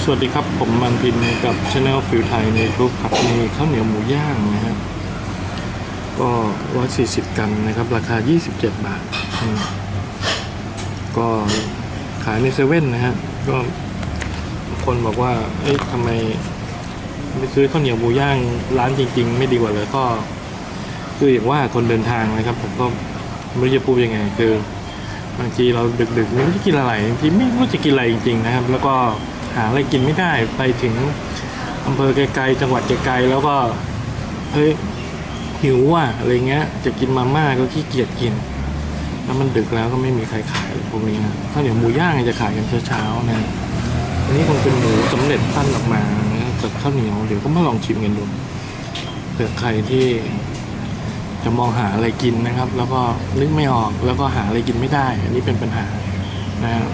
วัสดีครับผมมันพินกับ Channel ฟิวไทยในกรุ๊ปครับมีข้าวเหนียวหมูย่างนะครับก็140 กรัมนะครับราคา27 บาทก็ขายในเซเว่นนะฮะก็คนบอกว่าเอ๊ะทำไมไม่ซื้อข้าวเหนียวหมูย่างร้านจริงๆไม่ดีกว่าเลยก็คืออย่างว่าคนเดินทางนะครับผมก็ไม่รู้จะพูดยังไงคือบางทีเราดึกๆไม่รู้จะกินอะไรบางทีไม่รู้จะกินอะไรจริงๆนะครับแล้วก็หาอะไรกินไม่ได้ไปถึงอำเภอไกลๆจังหวัดไกลๆแล้วก็เฮ้ยหิวว่ะอะไรเงี้ยจะกินมาม่าก็ขี้เกียจกินแล้วมันดึกแล้วก็ไม่มีใครขายพวกนี้นะข้าวเหนียวหมูย่างจะขายกันเช้าๆนะอันนี้คงเป็นหมูสำเร็จปั้นออกมานะกับข้าวเหนียวเดี๋ยวก็มาลองชิมกันดูเผื่อใครที่จะมองหาอะไรกินนะครับแล้วก็นึกไม่ออกแล้วก็หาอะไรกินไม่ได้อันนี้เป็นปัญหานะครับ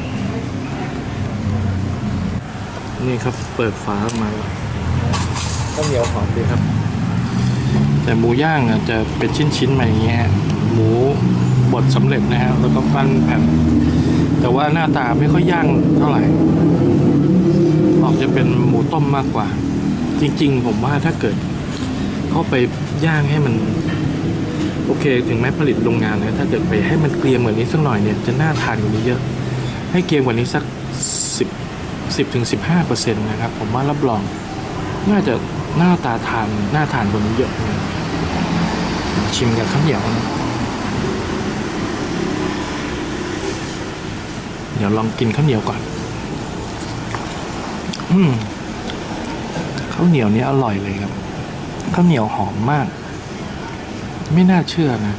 นี่ครับเปิดฝาออกมาข้าวเหนียวหอมดีครับแต่หมูย่างจะเป็นชิ้นๆมาอย่างเงี้ยหมูบดสำเร็จนะครับแล้วก็ปั้นแผ่นแต่ว่าหน้าตาไม่ค่อยย่างเท่าไหร่ออกจะเป็นหมูต้มมากกว่าจริงๆผมว่าถ้าเกิดเข้าไปย่างให้มันโอเคถึงแม้ผลิตโรงงานนะถ้าเกิดไปให้มันเกรียมกว่านี้สักหน่อยเนี่ยจะน่าทานกว่านี้เยอะให้เกรียมกว่านี้สัก10-15% นะครับผมว่ารับรองน่าจะหน้าตาทานน่าทานกว่านี้เยอะนะชิมกับข้าวเหนียวนะเดี๋ยวลองกินข้าวเหนียวก่อนข้าวเหนียวนี้อร่อยเลยครับข้าวเหนียวหอมมากไม่น่าเชื่อนะ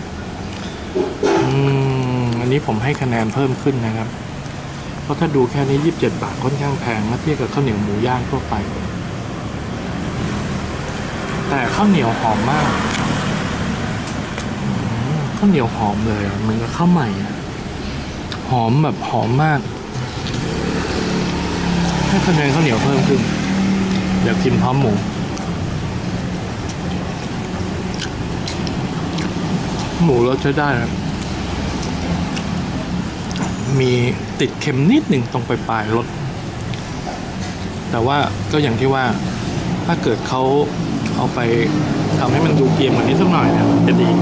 อันนี้ผมให้คะแนนเพิ่มขึ้นนะครับเพราะถ้าดูแค่นี้27 บาทค่อนข้างแพงเมื่อเทียบกับข้าวเหนียวหมูย่างทั่วไปแต่ข้าวเหนียวหอมมากข้าวเหนียวหอมเลยเหมือนกับข้าวใหม่หอมแบบหอมมากให้คะแนนข้าวเหนียวเพิ่มขึ้นเดี๋ยวกินพร้อมหมูรสใช้ได้ครับมีติดเค็มนิดหนึ่งตรงปลายรสแต่ว่าก็อย่างที่ว่าถ้าเกิดเขาเอาไปทำให้มันดูเกรียมกว่านี้สักหน่อยเนี่ยจะดี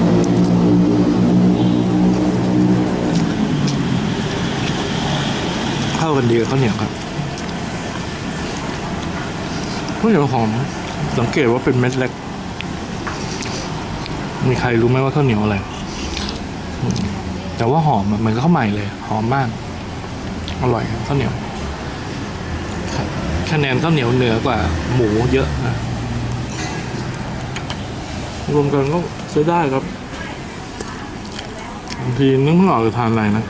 เข้ากันดีกับข้าวเหนียวครับข้าวเหนียวหอมสังเกตว่าเป็นเม็ดเล็กมีใครรู้ไหมว่าข้าวเหนียวอะไรแต่ว่าหอมเหมือนข้าวใหม่เลยหอมมากอร่อยข้าวเหนียวคะแนนข้าวเหนียวเหนือกว่าหมูเยอะนะรวมกันก็ใช้ได้ครับบางทีนึกไม่ออกจะทานอะไรนะ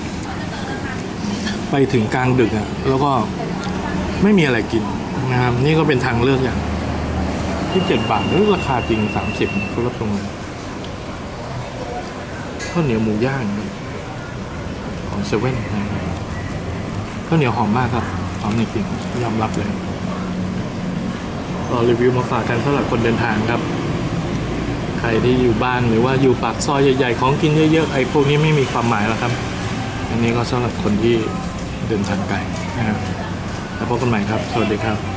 ไปถึงกลางดึกแล้วก็ไม่มีอะไรกินนะครับนี่ก็เป็นทางเลือกอย่าง27 บาทนี่ราคาจริง30ก็ลดลงเลยข้าวเหนียวหมูย่างของเซเว่นข้าวเหนียวหอมมากครับหอมจริงๆยอมรับเลยรีวิวมาฝากกันสำหรับคนเดินทางครับใครที่อยู่บ้านหรือว่าอยู่ปากซอยใหญ่ๆของกินเยอะๆไอ้พวกนี้ไม่มีความหมายแล้วครับอันนี้ก็สำหรับคนที่เดินทางไกลนะครับแล้วพบกันใหม่ครับสวัสดีครับ